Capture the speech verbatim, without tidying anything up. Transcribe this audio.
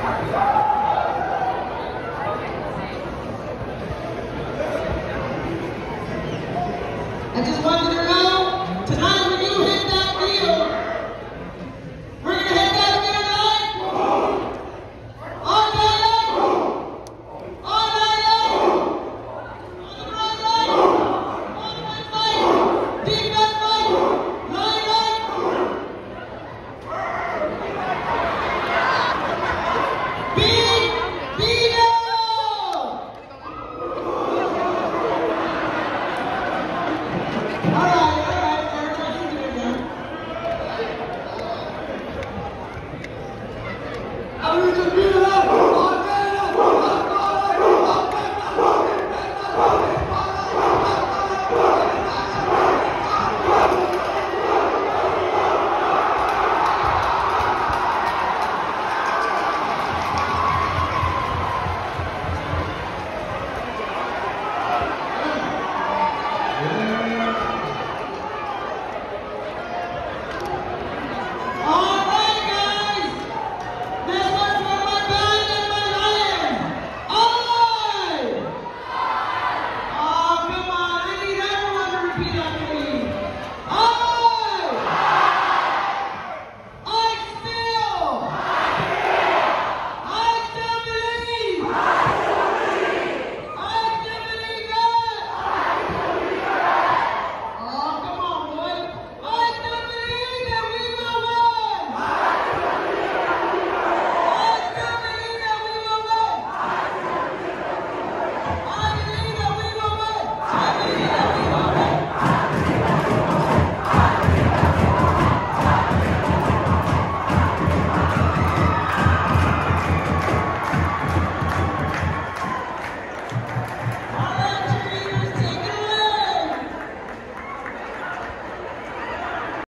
I just want you to know, tonight when you hit that field, we're going to hit that field tonight. All night long. All night long. On the right leg. On the right leg. Defense leg. Line leg. Be